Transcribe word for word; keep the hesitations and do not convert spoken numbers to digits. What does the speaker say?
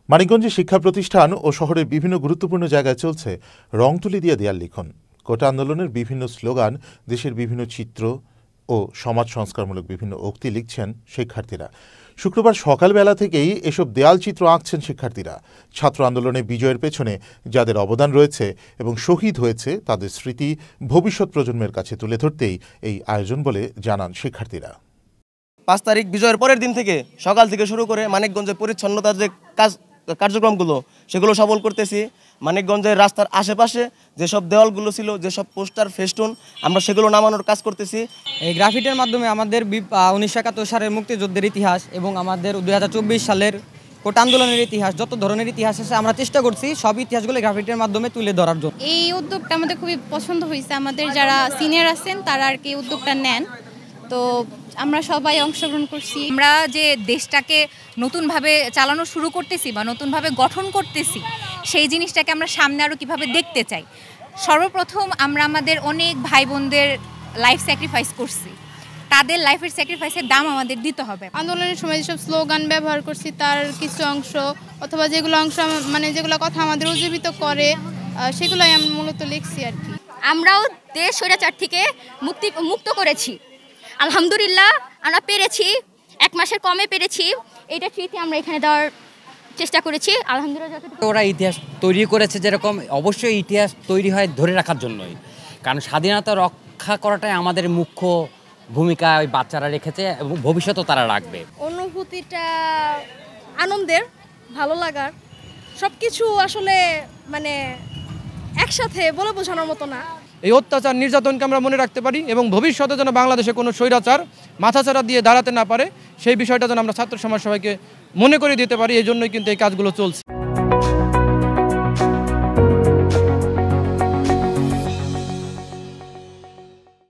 মানিকগঞ্জে শিক্ষা প্রতিষ্ঠান ও শহরের বিভিন্ন গুরুত্বপূর্ণ জায়গায় চলছে রং তুলি দিয়ে দেয়াল লিখন। কোটা আন্দোলনের বিভিন্ন স্লোগান, দেশের বিভিন্ন চিত্র ও সমাজ সংস্কারমূলক বিভিন্ন উক্তি লিখছেন শিক্ষার্থীরা। শুক্রবার সকালবেলা থেকেই এসব দেয়াল চিত্র আঁকছেন শিক্ষার্থীরা। ছাত্র আন্দোলনে বিজয়ের পেছনে যাদের অবদান রয়েছে এবং শহীদ হয়েছে তাদের স্মৃতি ভবিষ্যৎ প্রজন্মের কাছে তুলে ধরতেই এই আয়োজন বলে জানান শিক্ষার্থীরা। পাঁচ তারিখ বিজয়ের পরের দিন থেকে সকাল থেকে শুরু করে মানিকগঞ্জের পরিচ্ছন্নতার যে কাজ কার্যক্রমগুলো সেগুলো সফল করতেছি। মানিকগঞ্জের রাস্তার আশেপাশে যেসব দেওয়ালগুলো ছিল, যেসব পোস্টার ফেস্টুন, আমরা সেগুলো নামানোর কাজ করতেছি। এই গ্রাফিটের মাধ্যমে আমাদের উনিশশো একাত্তর সালের মুক্তিযুদ্ধের ইতিহাস এবং আমাদের দুই হাজার চব্বিশ সালের কোটা আন্দোলনের ইতিহাস, যত ধরনের ইতিহাস আছে আমরা চেষ্টা করছি সব ইতিহাসগুলো গ্রাফিটের মাধ্যমে তুলে ধরার জন্য। এই উদ্যোগটা আমাদের খুবই পছন্দ হয়েছে। আমাদের যারা সিনিয়র আছেন তারা আর কি উদ্যোগটা নেন, তো আমরা সবাই অংশগ্রহণ করছি। আমরা যে দেশটাকে নতুনভাবে চালানো শুরু করতেছি বা নতুনভাবে গঠন করতেছি, সেই জিনিসটাকে আমরা সামনে আরও কীভাবে দেখতে চাই। সর্বপ্রথম আমরা আমাদের অনেক ভাই বোনদের লাইফ স্যাক্রিফাইস করছি, তাদের লাইফের স্যাক্রিফাইসের দাম আমাদের দিতে হবে। আন্দোলনের সময় যেসব স্লোগান ব্যবহার করছি তার কিছু অংশ অথবা যেগুলো অংশ মানে যেগুলো কথা আমাদের উজ্জীবিত করে সেগুলোই আমি মূলত লিখছি আর কি। আমরাও দেশ স্বৈরাচার থেকে মুক্তি মুক্ত করেছি, আলহামদুলিল্লাহ আমরা পেরেছি, এক মাসের কমে পেরেছি। এটা স্মৃতি আমরা এখানে দেওয়ার চেষ্টা করেছি, আলহামদুলিল্লাহ। ওরা ইতিহাস তৈরি করেছে যেরকম, অবশ্যই ইতিহাস তৈরি হয় ধরে রাখার জন্যই, কারণ স্বাধীনতা রক্ষা করাটাই আমাদের মুখ্য ভূমিকা ওই বাচ্চারা রেখেছে এবং ভবিষ্যতেও তারা রাখবে। অনুভূতিটা আনন্দের, ভালো লাগার, সব কিছু আসলে মানে একসাথে বলে বোঝানোর মতো না। এই অত্যাচার নির্যাতনকে আমরা মনে রাখতে পারি এবং ভবিষ্যতে যেন বাংলাদেশে কোনো স্বৈরাচার মাথাচাড়া দিয়ে দাঁড়াতে না পারে, সেই বিষয়টা যেন আমরা ছাত্র সমাজ সবাইকে মনে করে দিতে পারি। এই জন্যই কিন্তু এই কাজগুলো চলছে।